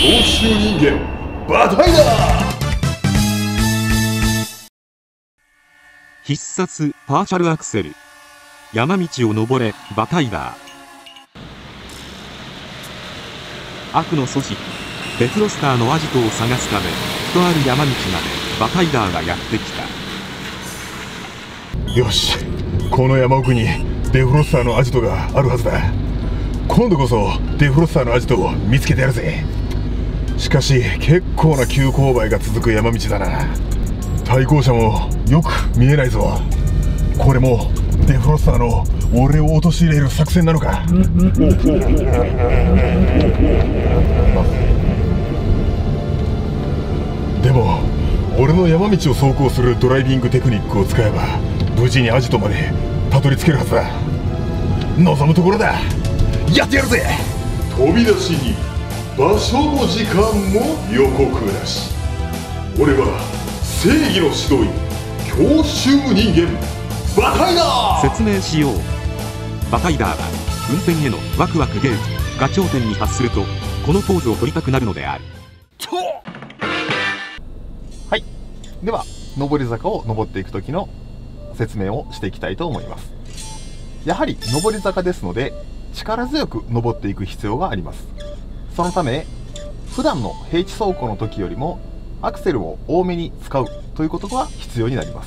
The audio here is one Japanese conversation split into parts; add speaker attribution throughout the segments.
Speaker 1: 強襲人間バタイダー。
Speaker 2: 必殺パーシャルアクセル。山道を登れバタイダー。悪の阻止デフロスターのアジトを探すためとある山道までバタイダーがやってきた。
Speaker 1: よし、この山奥にデフロスターのアジトがあるはずだ。今度こそデフロスターのアジトを見つけてやるぜ。しかし結構な急勾配が続く山道だな。対向車もよく見えないぞ。これもデフロスターの俺を陥れる作戦なのか。でも俺の山道を走行するドライビングテクニックを使えば無事にアジトまでたどり着けるはずだ。望むところだ。やってやるぜ。飛び出しに場所も時間も予告なし。俺は正義の指導員強襲人間バタイダー。
Speaker 2: 説明しよう。バタイダーは運転へのワクワクゲージが頂点に達するとこのポーズを取りたくなるのである。
Speaker 3: はい、では上り坂を登っていく時の説明をしていきたいと思います。やはり上り坂ですので力強く登っていく必要があります。そのため普段の平地走行の時よりもアクセルを多めに使うということが必要になります。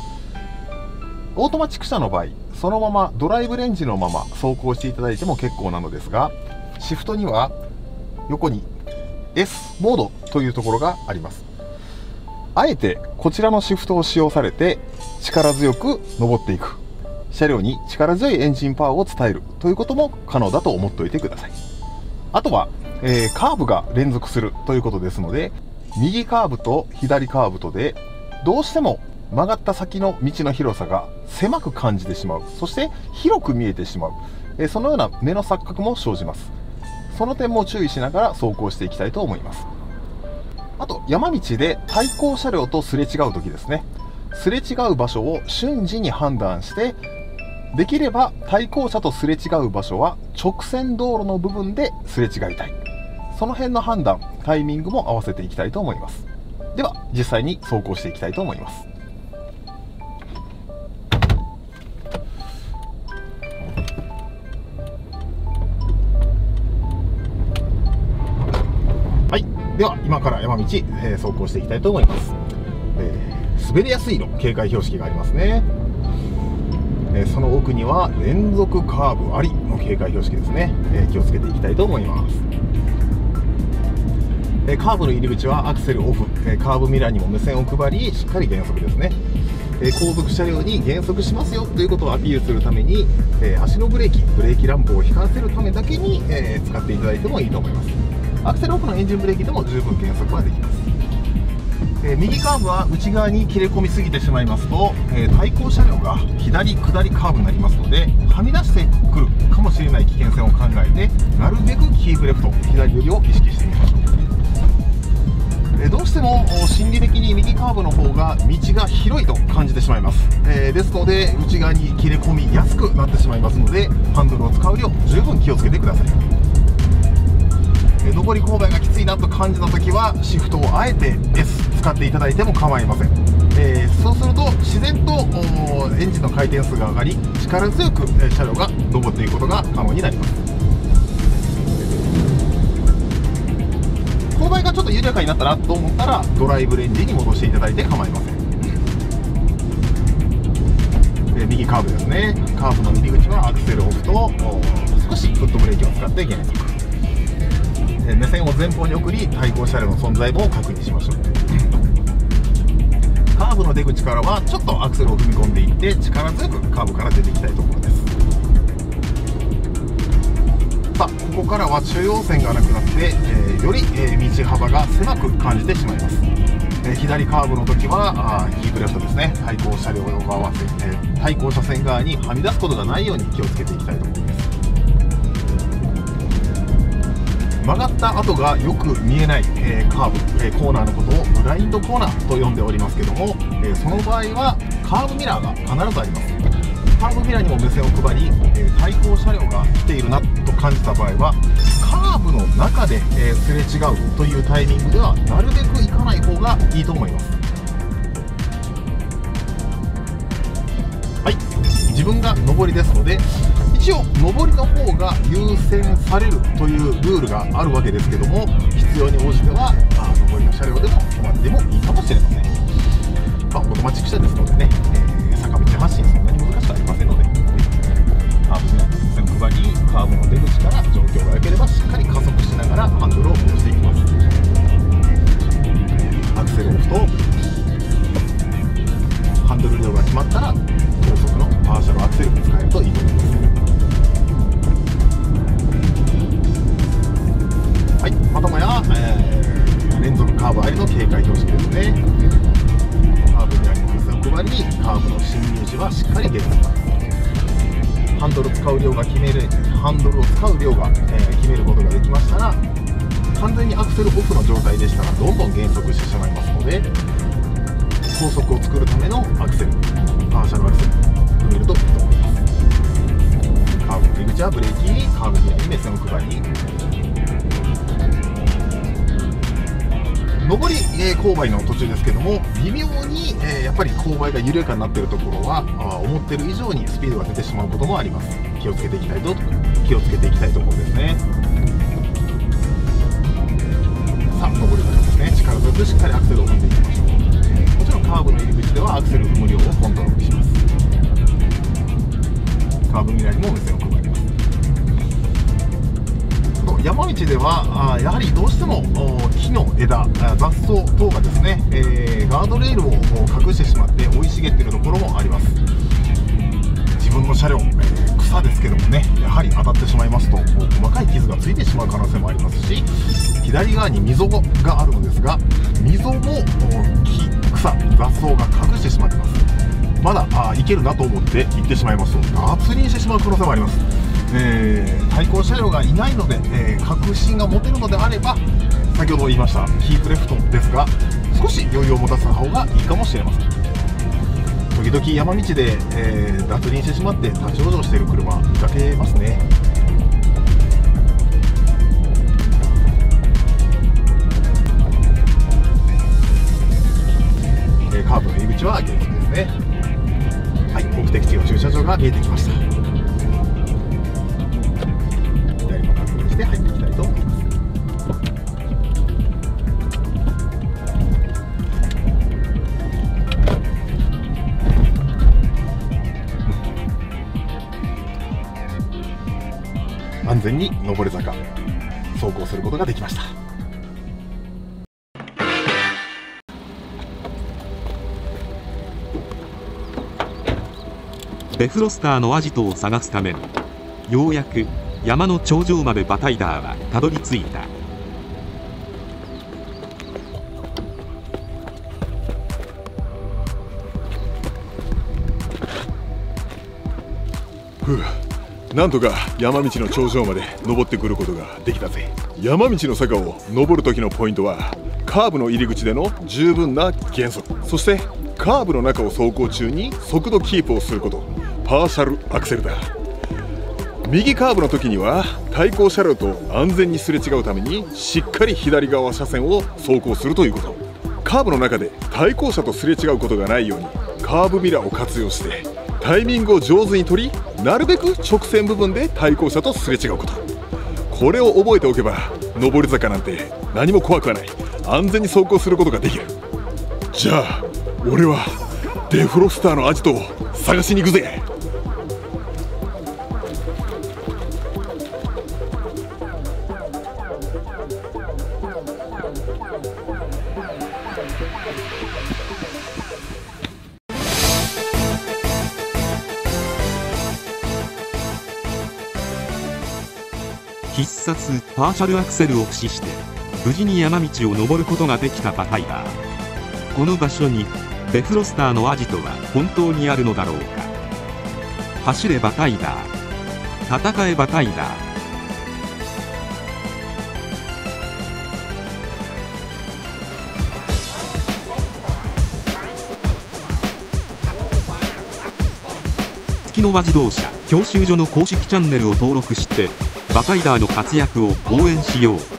Speaker 3: オートマチック車の場合そのままドライブレンジのまま走行していただいても結構なのですが、シフトには横に S モードというところがあります。あえてこちらのシフトを使用されて力強く登っていく、車両に力強いエンジンパワーを伝えるということも可能だと思っておいてください。あとは、カーブが連続するということですので、右カーブと左カーブとでどうしても曲がった先の道の広さが狭く感じてしまう、そして広く見えてしまう、そのような目の錯覚も生じます。その点も注意しながら走行していきたいと思います。あと山道で対向車両とすれ違う時ですね、すれ違う場所を瞬時に判断して、できれば対向車とすれ違う場所は直線道路の部分ですれ違いたい。その辺の判断タイミングも合わせていきたいと思います。では実際に走行していきたいと思います。はい、では今から山道、走行していきたいと思います。滑りやすいの警戒標識がありますね。その奥には連続カーブありの警戒標識ですね。気をつけていきたいと思います。カーブの入り口はアクセルオフ、カーブミラーにも目線を配りしっかり減速ですね。後続車両に減速しますよということをアピールするために、足のブレーキランプを光らせるためだけに、使っていただいてもいいと思います。アクセルオフのエンジンブレーキでも十分減速はできます。右カーブは内側に切れ込みすぎてしまいますと、対向車両が左下りカーブになりますのではみ出してくるかもしれない危険性を考えて、なるべくキープレフト左寄りを意識してみましょう。どうしても心理的に右カーブの方が道が広いと感じてしまいます。ですので内側に切れ込みやすくなってしまいますので、ハンドルを使う量十分気をつけてください。上り勾配がきついなと感じた時はシフトをあえて S 使っていただいても構いません。そうすると自然とエンジンの回転数が上がり力強く車両が上っていくことが可能になります。勾配がちょっと緩やかになったなと思ったらドライブレンジに戻していただいて構いません。右カーブですね。カーブの入り口はアクセルオフと少しフットブレーキを使って減速、目線を前方に送り対向車両の存在も確認しましょう。カーブの出口からはちょっとアクセルを踏み込んでいって力強くカーブから出ていきたいところです。さあここからは中央線がなくなって、より、道幅が狭く感じてしまいます。左カーブの時はキープレフトですね。対向車両を合わせ、対向車線側にはみ出すことがないように気をつけていきたいと思います。曲がった跡がよく見えない、カーブ、コーナーのことをブラインドコーナーと呼んでおりますけども、その場合はカーブミラーが必ずあります。カーブミラーにも目線を配り、対向車両が来ているなと感じた場合はカーブの中で、すれ違うというタイミングではなるべく行かない方がいいと思います。はい、自分が上りですので、一応上りの方が優先されるというルールがあるわけですけども、必要に応じては上りの車両でも止まってもいいかもしれません。オートマチック車ですのでね、坂道発進そんなに難しくありませんので、カーブに線配り、カーブの出口から状況が良ければしっかり加速しながらハンドルを戻していきます。アクセルオフとハンドル量が決まったら高速のパーシャルアクセルを使えるといいと思います。はい、またもや、連続カーブありの警戒標識ですね。カーブにあります配り、カーブの進入時はしっかり減速。ハンドルを使う量が決めることができましたら、完全にアクセルオフの状態でしたらどんどん減速してしまいますので、高速を作るためのアクセル、パーシャルアクセル踏めるといいと思います。カーブの入り口はブレーキ、カーブに目線を配り、上り、勾配の途中ですけども、微妙に、やっぱり勾配が緩やかになっているところは思っている以上にスピードが出てしまうこともあります。気をつけていきたいと思うんですね。さあ、上り坂ですね。力強くしっかりアクセルを踏んでいきましょう。もちろんカーブの入り口ではアクセル踏む量をコントロールします。カーブミラーにも目線を配ります。山道ではやはりどうしても木の枝、雑草等がですね、ガードレールを隠してしまって生い茂っているところもあります。自分の車両、草ですけどもね、やはり当たってしまいますと細かい傷がついてしまう可能性もありますし、左側に溝があるのですが、溝も木、草、雑草が隠してしまっています。まだいけるなと思って行ってしまいますと脱輪してしまう可能性もあります。対向車両がいないので、確信が持てるのであれば、先ほど言いましたキープレフトですが、少し余裕を持たせた方がいいかもしれません。時々山道で、脱輪してしまって立ち往生している車見かけますね。カーブの入り口は減速ですね。はい、目的地の駐車場が見えてきました。左の確認して入っていきたいと思います。安全に上り坂走行することができました。
Speaker 2: デフロスターのアジトを探すためにようやく山の頂上までバタイダーはたどり着いた。
Speaker 1: なんとか山道の頂上まで登ってくることができたぜ。山道の坂を登る時のポイントは、カーブの入り口での十分な減速、そしてカーブの中を走行中に速度キープをすること、パーシャルアクセルだ。右カーブの時には対向車両と安全にすれ違うためにしっかり左側車線を走行するということ。カーブの中で対向車とすれ違うことがないようにカーブミラーを活用してタイミングを上手に取り、なるべく直線部分で対向車とすれ違うこと。これを覚えておけば上り坂なんて何も怖くはない。安全に走行することができる。じゃあ俺はデフロスターのアジトを探しに行くぜ。
Speaker 2: 必殺パーシャルアクセルを駆使して無事に山道を登ることができたバタイダー。この場所にデフロスターのアジトは本当にあるのだろうか。走れバタイダー、戦えバタイダー。月の輪自動車教習所の公式チャンネルを登録してバタイダーの活躍を応援しよう。